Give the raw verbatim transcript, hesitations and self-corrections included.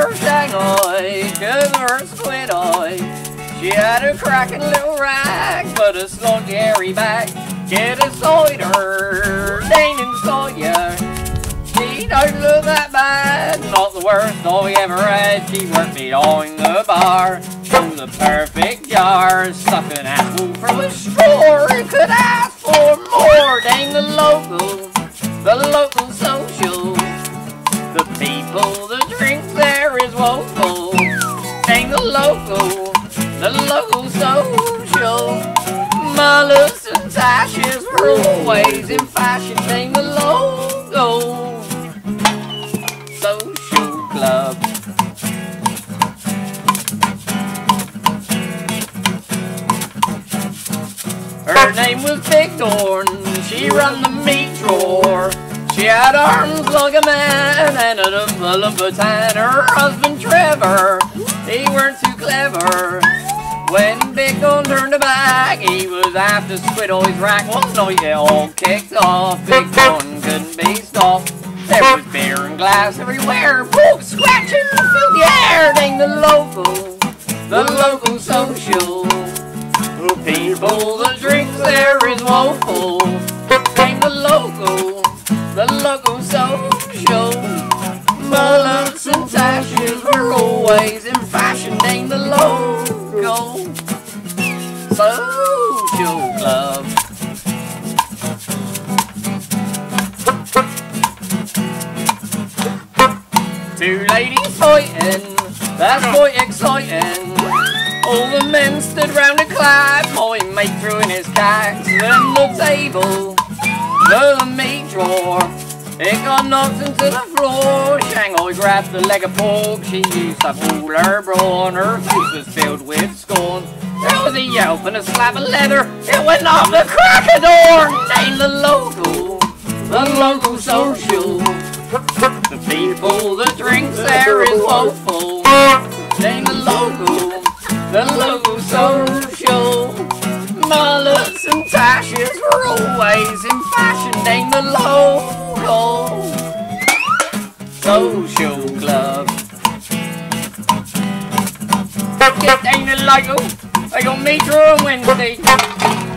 her Shanghai, cause her squid eye. She had a cracking little rag, but a slung hairy back. Get a cider, Dane inside ya. She don't look that bad, not the worst I ever had. She worked behind the bar, through the perfect jar, suck an apple from a straw. You could ask for more. Dang the local, the local social. The people, the drink there is woeful. Dang the local, the local social. Mullets and tashes were always in fashion. Dang the local social club. Her name was Big Dorn, she run the meat drawer. She had arms like a man and a double of a tan. Her husband Trevor, he weren't too clever. When Big Dorn turned her back, he was after Squid Eye's rack. One night it all kicked off, Big Dorn couldn't be stopped. There was beer and glass everywhere, folks scratching through the air. Dang the local, the local social. The people, the drinks there is woeful. Dang the local, the local social. Mullets and tashes were always in fashion. Dang the local social club. Two ladies fighting, that's quite exciting. All the men stood round the clap, my mate threw in his cacks. Then the table, the meat drawer, it got knocked into the floor. Shanghai grabbed the leg of pork, she used up all her brawn. Her face was filled with scorn. There was a yelp and a slap of leather, it went off the crack of dawn. Dang the local, the local social. The people, the drinks there is woeful. Dang the local, the local social. Mullets and tashes were always in fashion. Dang the local social club. Get dang the local, I got meet her on Wednesday.